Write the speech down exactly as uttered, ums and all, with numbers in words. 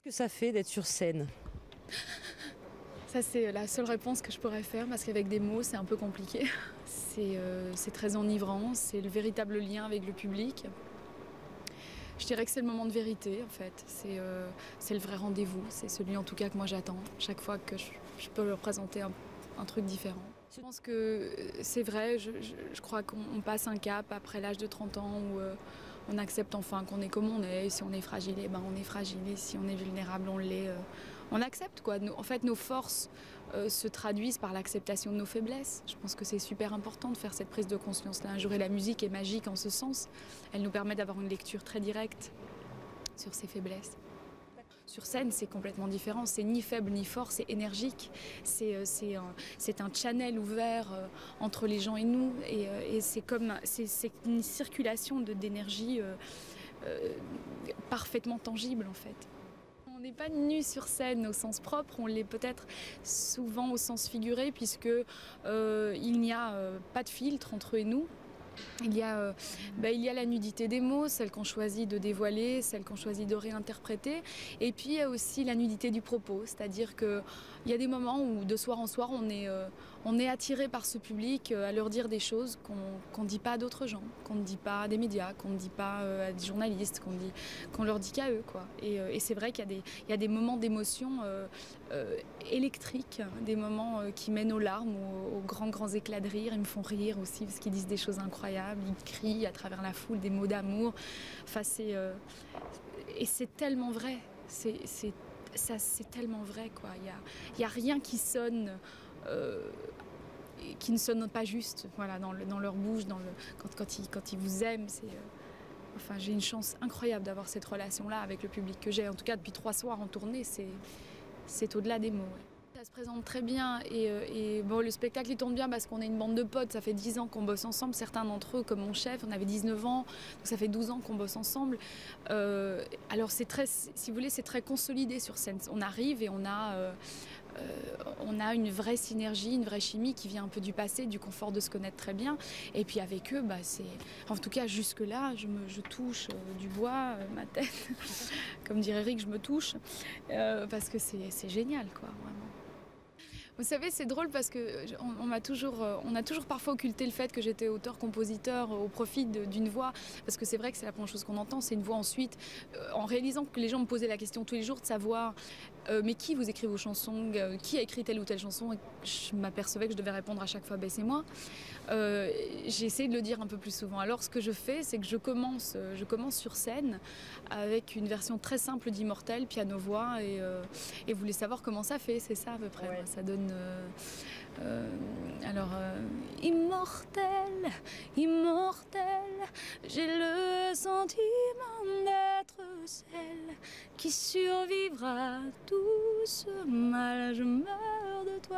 Qu'est-ce que ça fait d'être sur scène? Ça, c'est la seule réponse que je pourrais faire parce qu'avec des mots, c'est un peu compliqué. C'est euh, c'est très enivrant, c'est le véritable lien avec le public. Je dirais que c'est le moment de vérité, en fait. C'est euh, c'est le vrai rendez-vous, c'est celui en tout cas que moi j'attends chaque fois que je, je peux leur présenter un, un truc différent. Je pense que c'est vrai, je, je, je crois qu'on passe un cap après l'âge de trente ans où euh, on accepte enfin qu'on est comme on est. Et si on est fragile, eh ben on est fragile. Et si on est vulnérable, on l'est. Euh, on accepte, quoi. Nos, en fait, nos forces euh, se traduisent par l'acceptation de nos faiblesses. Je pense que c'est super important de faire cette prise de conscience-là un jour. Et la musique est magique en ce sens. Elle nous permet d'avoir une lecture très directe sur ses faiblesses. Sur scène, c'est complètement différent. C'est ni faible ni fort, c'est énergique. C'est euh, c'est un, un channel ouvert euh, entre les gens et nous. Et, euh, et c'est comme c'est une circulation d'énergie euh, euh, parfaitement tangible, en fait. On n'est pas nu sur scène au sens propre, on l'est peut-être souvent au sens figuré, puisque euh, il n'y a euh, pas de filtre entre eux et nous. Il y, a, euh, bah, il y a la nudité des mots, celle qu'on choisit de dévoiler, celle qu'on choisit de réinterpréter. Et puis il y a aussi la nudité du propos, c'est-à-dire qu'il y a des moments où de soir en soir on est, euh, on est attiré par ce public euh, à leur dire des choses qu'on qu'on ne dit pas à d'autres gens, qu'on ne dit pas à des médias, qu'on ne dit pas euh, à des journalistes, qu'on qu'on leur dit qu'à eux, quoi. Et, euh, et c'est vrai qu'il y, y a des moments d'émotion euh, euh, électriques, des moments euh, qui mènent aux larmes, aux, aux grands grands éclats de rire. Ils me font rire aussi parce qu'ils disent des choses incroyables. Ils crient à travers la foule des mots d'amour. Enfin, c'est, euh, et c'est tellement vrai. C'est, c'est, ça, c'est tellement vrai, quoi. Il n'y a, il y a rien qui sonne, euh, qui ne sonne pas juste, voilà, dans, le, dans leur bouche, dans le, quand, quand, ils, quand ils vous aiment. C'est, euh, enfin, j'ai une chance incroyable d'avoir cette relation-là avec le public que j'ai. En tout cas, depuis trois soirs en tournée, c'est, c'est au-delà des mots. Ouais. Ça se présente très bien et, et bon, le spectacle il tourne bien parce qu'on est une bande de potes, ça fait dix ans qu'on bosse ensemble, certains d'entre eux comme mon chef, on avait dix-neuf ans, donc ça fait douze ans qu'on bosse ensemble. Euh, alors c'est très, si vous voulez, c'est très consolidé sur scène, on arrive et on a, euh, euh, on a une vraie synergie, une vraie chimie qui vient un peu du passé, du confort de se connaître très bien et puis avec eux, bah, c'est, en tout cas jusque là, je, me, je touche euh, du bois, euh, ma tête, comme dirait Eric, je me touche, euh, parce que c'est génial, quoi, vraiment. Vous savez, c'est drôle parce que on, on m'a toujours, on a toujours parfois occulté le fait que j'étais auteur-compositeur au profit d'une voix, parce que c'est vrai que c'est la première chose qu'on entend, c'est une voix ensuite. Euh, en réalisant que les gens me posaient la question tous les jours de savoir, euh, mais qui vous écrit vos chansons, euh, qui a écrit telle ou telle chanson, et je m'apercevais que je devais répondre à chaque fois, ben c'est moi. Euh, J'ai essayé de le dire un peu plus souvent. Alors ce que je fais, c'est que je commence, je commence sur scène avec une version très simple d'Immortel, piano-voix, et, euh, et vous voulez savoir comment ça fait, c'est ça à peu près. Ouais. Ça donne Euh, euh, alors, euh, immortel, immortel, j'ai le sentiment d'être celle qui survivra à tout ce mal. Je meurs de